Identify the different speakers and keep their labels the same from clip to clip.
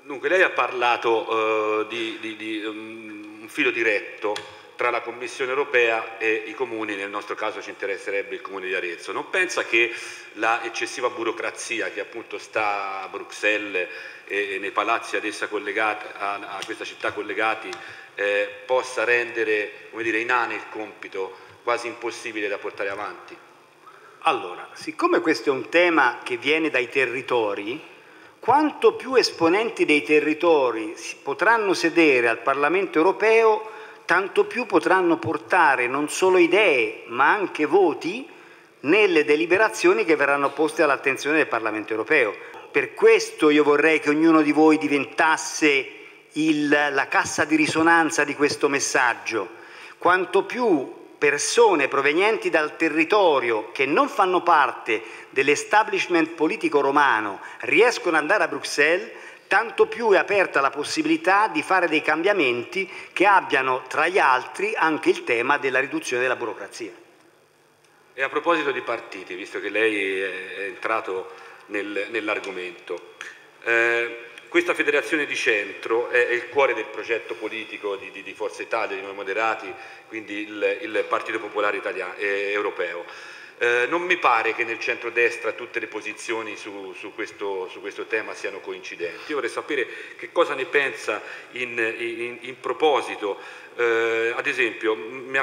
Speaker 1: Dunque, lei ha parlato di un filo diretto tra la Commissione europea e i comuni, nel nostro caso ci interesserebbe il comune di Arezzo. Non pensa che la eccessiva burocrazia che appunto sta a Bruxelles e nei palazzi ad essa collegati, a questa città collegati, possa rendere, come dire, inane il compito, quasi impossibile da portare avanti?
Speaker 2: Allora, siccome questo è un tema che viene dai territori, quanto più esponenti dei territori potranno sedere al Parlamento europeo, tanto più potranno portare non solo idee, ma anche voti nelle deliberazioni che verranno poste all'attenzione del Parlamento europeo. Per questo io vorrei che ognuno di voi diventasse la cassa di risonanza di questo messaggio. Quanto più persone provenienti dal territorio che non fanno parte dell'establishment politico romano riescono ad andare a Bruxelles, tanto più è aperta la possibilità di fare dei cambiamenti che abbiano tra gli altri anche il tema della riduzione della burocrazia.
Speaker 1: E a proposito di partiti, visto che lei è entrato nell'argomento, questa federazione di centro è il cuore del progetto politico di Forza Italia, di Noi Moderati, quindi il Partito Popolare Europeo. Non mi pare che nel centrodestra tutte le posizioni su questo tema siano coincidenti. Io vorrei sapere che cosa ne pensa in proposito. Ad esempio, mi ha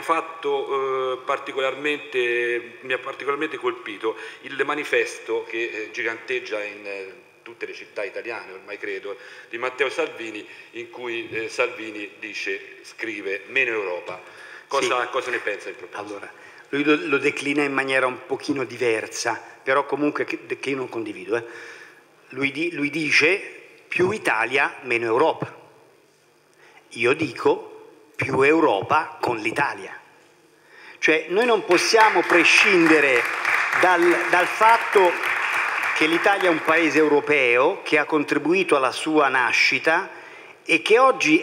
Speaker 1: particolarmente colpito il manifesto che giganteggia in tutte le città italiane, ormai credo, di Matteo Salvini, in cui Salvini scrive meno Europa. Cosa ne pensa in proposito?
Speaker 2: Allora, lui lo declina in maniera un pochino diversa, però comunque che io non condivido. Lui dice più Italia, meno Europa. Io dico più Europa con l'Italia. Cioè noi non possiamo prescindere dal fatto che l'Italia è un paese europeo che ha contribuito alla sua nascita e che oggi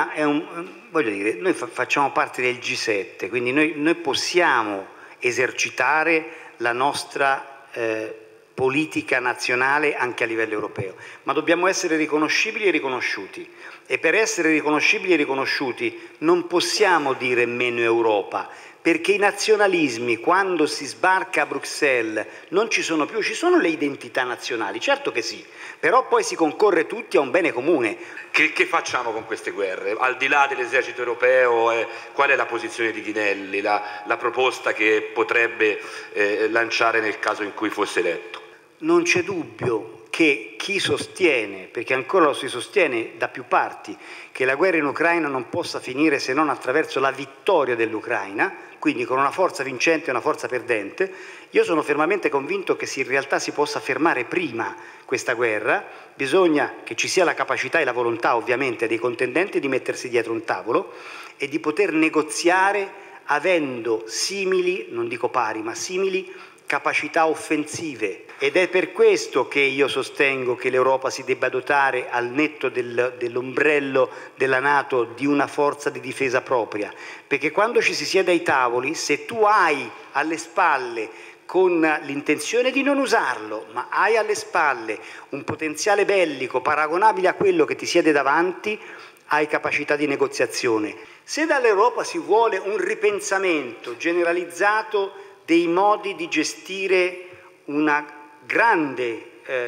Speaker 2: voglio dire, noi facciamo parte del G7, quindi noi possiamo esercitare la nostra politica nazionale anche a livello europeo, ma dobbiamo essere riconoscibili e riconosciuti. E per essere riconoscibili e riconosciuti non possiamo dire meno Europa, perché i nazionalismi, quando si sbarca a Bruxelles, non ci sono più, ci sono le identità nazionali, certo che sì, però poi si concorre tutti a un bene comune.
Speaker 1: Che facciamo con queste guerre? Al di là dell'esercito europeo, qual è la posizione di Ghinelli, la proposta che potrebbe lanciare nel caso in cui fosse eletto?
Speaker 2: Non c'è dubbio che chi sostiene, perché ancora lo si sostiene da più parti, che la guerra in Ucraina non possa finire se non attraverso la vittoria dell'Ucraina, quindi con una forza vincente e una forza perdente, io sono fermamente convinto che in realtà si possa fermare prima questa guerra. Bisogna che ci sia la capacità e la volontà ovviamente dei contendenti di mettersi dietro un tavolo e di poter negoziare avendo simili, non dico pari, ma simili capacità offensive. Ed è per questo che io sostengo che l'Europa si debba dotare, al netto dell'ombrello della NATO, di una forza di difesa propria, perché quando ci si siede ai tavoli, se tu hai alle spalle, con l'intenzione di non usarlo, ma hai alle spalle un potenziale bellico paragonabile a quello che ti siede davanti, hai capacità di negoziazione. Se dall'Europa si vuole un ripensamento generalizzato dei modi di gestire un grande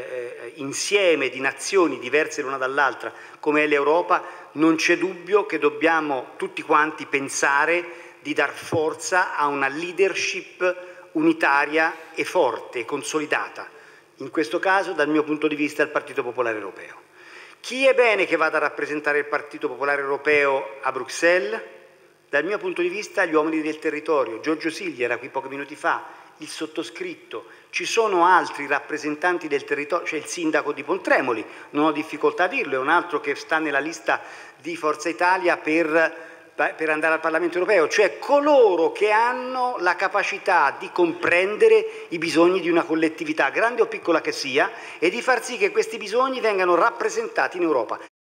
Speaker 2: insieme di nazioni diverse l'una dall'altra come è l'Europa, non c'è dubbio che dobbiamo tutti quanti pensare di dar forza a una leadership unitaria e forte e consolidata. In questo caso, dal mio punto di vista, il Partito Popolare Europeo. Chi è bene che vada a rappresentare il Partito Popolare Europeo a Bruxelles? Dal mio punto di vista, gli uomini del territorio. Giorgio Silli era qui pochi minuti fa, il sottoscritto. Ci sono altri rappresentanti del territorio, c'è il sindaco di Pontremoli, non ho difficoltà a dirlo, è un altro che sta nella lista di Forza Italia per andare al Parlamento europeo, cioè coloro che hanno la capacità di comprendere i bisogni di una collettività, grande o piccola che sia, e di far sì che questi bisogni vengano rappresentati in Europa.